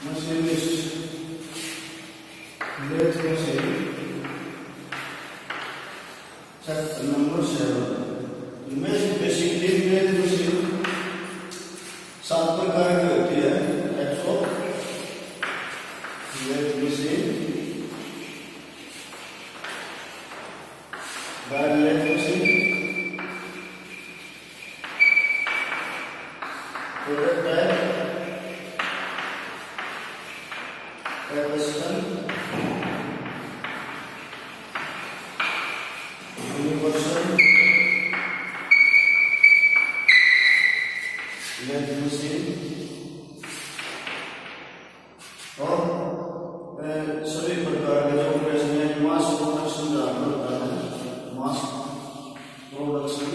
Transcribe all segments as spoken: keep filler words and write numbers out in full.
machinist, lathe machine. Chapter number seven. Image basically lathe machine सात प्रकार की होती है. Types of lathe machine. Bad lathe machine. Product type. Capacitance. Universal. lathe machine. और सभी प्रकार के जो ऑपरेशन है मास प्रोडक्शन का होता है. Mass production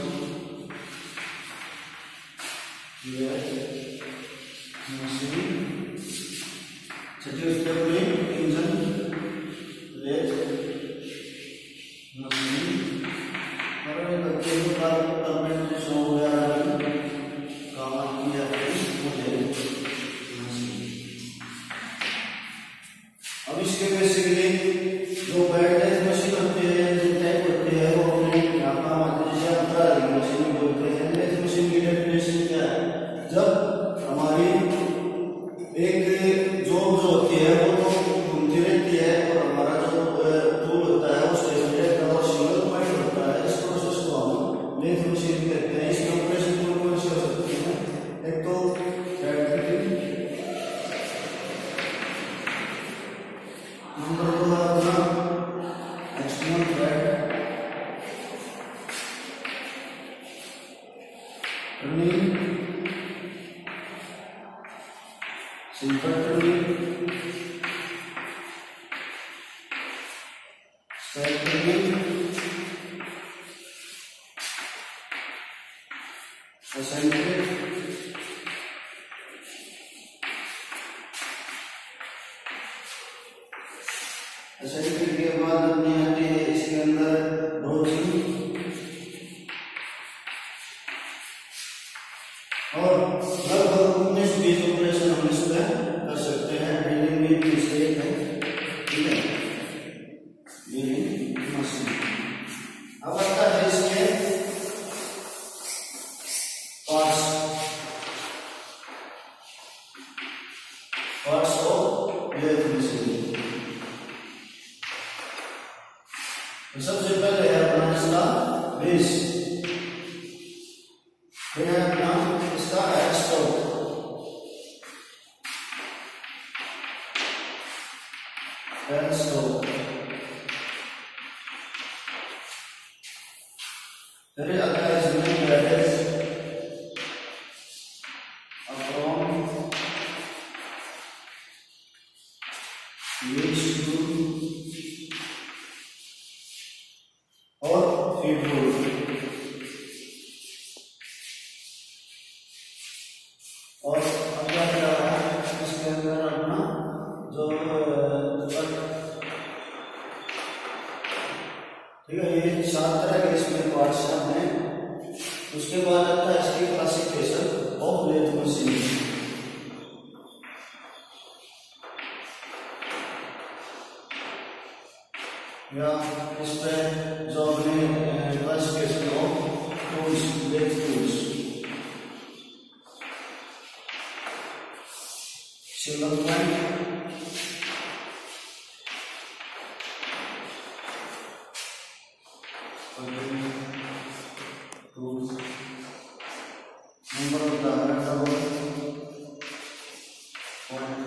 lathe machine. छठी स्टेप में इंजन lathe machine. और बच्चे को कार परमानेंट शो वगैरह काम किया है मुझे. अब इसके बेसिकली जो बैड lathe मशीन होती है, जो टाइप होती है, वो अपने यहाँ काम आती है. जैसे अंतराली मशीन बोलते हैं. lathe मशीन की डेफिनेशन क्या है? जब हमारी एक जॉब जो होती है वो तो घूमती रहती है और हमारा जो टूल होता है वो स्टेशनरी और सिंगल पॉइंट होता है. इस प्रोसेस को हम lathe मशीन कहते हैं. इसके ऑपरेशन कौन कौन से हो सकते हैं? एक तो थ्रेड फिटिंग, नंबर दो अपना external thread, turning, simple turning, step turning, eccentric, eccentric के बाद अपनी आती है इसके अंदर रोचिंग. और लगभग उन्नीस बीस ऑपरेशन हम इसमें कर सकते हैं. ड्रिलिंग में भी से एक है. ठीक है, ड्रिलिंग मशीन. अब आता है इसके parts. Parts of lathe machine. सबसे पहले है अपना इसका बेस, फिर है अपना इसका एक्सटॉप, एक्सटॉप, फिर आता है इसमें बैलेंस, अप्रोन, यूज टू और फीड रूल. और अगला क्या है इसके अंदर अपना जो ठीक है, ये सात तरह के इसमें पार्ट्स हैं. उसके बाद आता है इसकी क्लासिफिकेशन ऑफ lathe मशीन. या इस पे जो अपने classification of tools, lathe tools, single point, tools, number होता है डबल पॉइंट,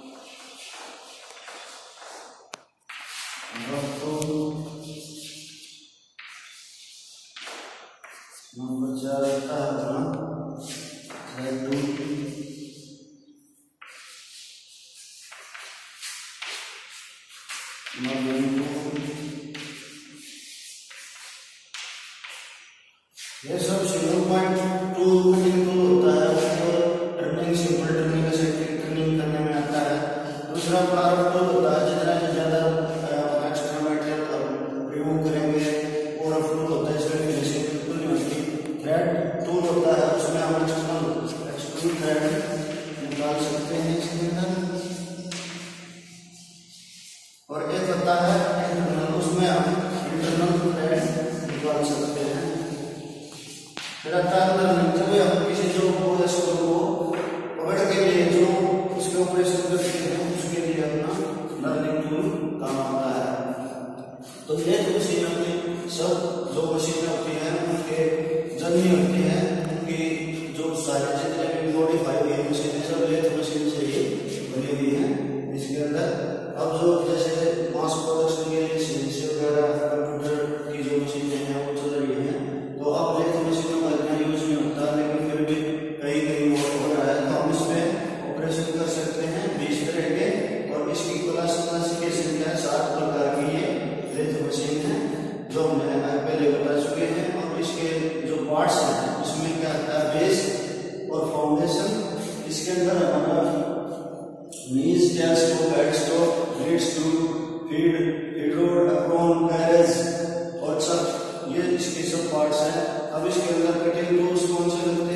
नंबर चार आता है अपना थ्रेड टूल, नंबर ये सब single point tool cutting tool होता है. उसको turning, simple turning, eccentric turning करने में आता है. दूसरा कार्व टूल होता है. जितना से ज्यादा एक्स्ट्रा मटेरियल रिमूव करेंगे वो रफ टूल होता है. इसमें फिनिशिंग बिल्कुल नहीं होती. थ्रेड टूल होता है, उसमें हम एक्सटर्नल एक्सट्रूड थ्रेड निकाल सकते हैं इसके अंदर. रफ्तार लर्निंग जब हम किसी जो को पकड़ के लिए जो उसके ऑपरेशन करते हैं उसके लिए अपना लर्निंग टूल काम आता है। तो लेथ मशीन अपनी सब जो मशीनें होती हैं उनके जर्नी होती है, उनकी जो सारे जितने भी मॉडिफाई हुई है मशीनें सब लेथ मशीन से ही बनी हुई है। इसके अंदर अब जो जैसे मास प्रोडक्शन के लिए सीएनसी वगैरह कंप्यूटर की जो मशीनें हैं वो चल रही हैं, तो अब लेथ मशीनों का इतना यूज नहीं होता, लेकिन फिर भी कहीं कहीं हो रहा है तो हम इसमें ऑपरेशन कर सकते हैं बीस तरह के। और इसकी क्लासिफिकेशन क्या है, सात प्रकार की ये लेथ मशीन है जो हमने पहले बता चुके हैं। और इसके जो पार्ट्स हैं उसमें क्या आता है, बेस और फाउंडेशन। इसके अंदर हमारा knees, tail stock, head stock, lead screw, feed, feed rod, apron, carriage और सब ये इसके सब पार्ट्स हैं। अब इसके अंदर कटिंग टूल्स कौन से